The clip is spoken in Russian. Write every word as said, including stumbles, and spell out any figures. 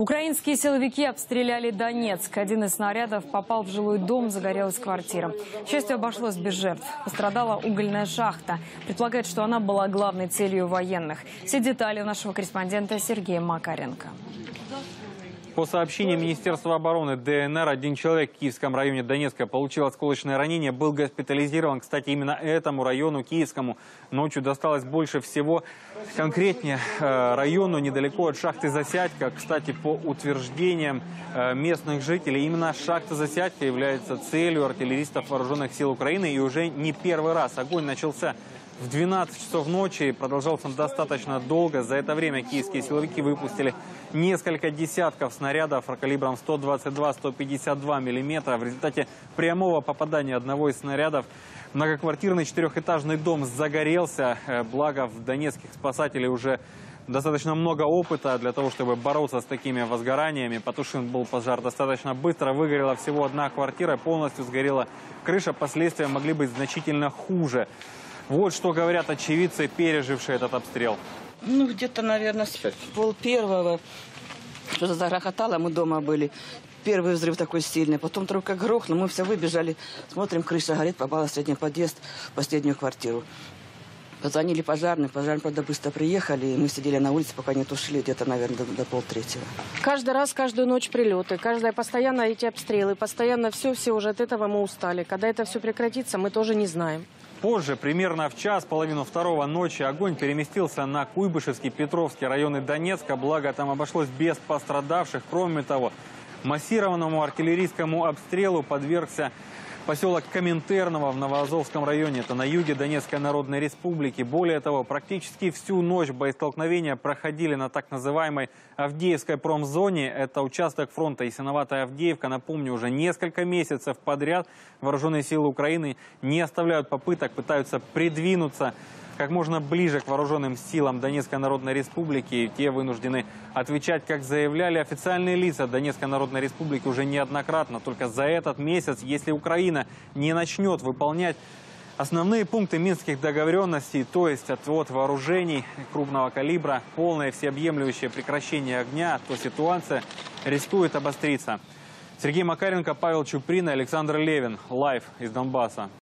Украинские силовики обстреляли Донецк. Один из снарядов попал в жилой дом, загорелась квартира. К счастью, обошлось без жертв. Пострадала угольная шахта. Предполагает, что она была главной целью военных. Все детали у нашего корреспондента Сергея Макаренко. По сообщению Министерства обороны Дэ Эн Эр, один человек в Киевском районе Донецка получил осколочное ранение, был госпитализирован. Кстати, именно этому району, Киевскому, ночью досталось больше всего. Конкретнее, району недалеко от шахты Засядька. Кстати, по утверждениям местных жителей, именно шахта Засядька является целью артиллеристов вооруженных сил Украины. И уже не первый раз огонь начался в двенадцать часов ночи и продолжался достаточно долго. За это время киевские силовики выпустили несколько десятков снарядов калибром сто двадцать два — сто пятьдесят два миллиметра. В результате прямого попадания одного из снарядов многоквартирный четырехэтажный дом загорелся. Благо, в донецких спасателей уже достаточно много опыта для того, чтобы бороться с такими возгораниями. Потушен был пожар достаточно быстро. Выгорела всего одна квартира, полностью сгорела крыша. Последствия могли быть значительно хуже. Вот что говорят очевидцы, пережившие этот обстрел. Ну, где-то, наверное, с пол первого что-то загрохотало, мы дома были. Первый взрыв такой сильный, потом вдруг как грохнул, мы все выбежали, смотрим, крыша горит, попала в средний подъезд, в последнюю квартиру. Позвонили пожарные, пожарные, правда, быстро приехали, и мы сидели на улице, пока не тушили, где-то, наверное, до, до полтретьего. Каждый раз, каждую ночь прилеты, каждая постоянно эти обстрелы, постоянно все, все уже от этого мы устали. Когда это все прекратится, мы тоже не знаем. Позже, примерно в час, половину второго ночи, огонь переместился на Куйбышевский, Петровский районы Донецка. Благо, там обошлось без пострадавших. Кроме того, массированному артиллерийскому обстрелу подвергся поселок Коминтерново в Новоазовском районе. Это на юге Донецкой Народной Республики. Более того, практически всю ночь боестолкновения проходили на так называемой Авдеевской промзоне. Это участок фронта Ясиноватая Авдеевка. Напомню, уже несколько месяцев подряд вооруженные силы Украины не оставляют попыток, пытаются придвинуться как можно ближе к вооруженным силам Донецкой Народной Республики. И те вынуждены отвечать, как заявляли официальные лица Донецкой Народной Республики уже неоднократно. Только за этот месяц, если Украина не начнет выполнять основные пункты минских договоренностей, то есть отвод вооружений крупного калибра, полное всеобъемлющее прекращение огня, то ситуация рискует обостриться. Сергей Макаренко, Павел Чуприн, Александр Левин. Лайв из Донбасса.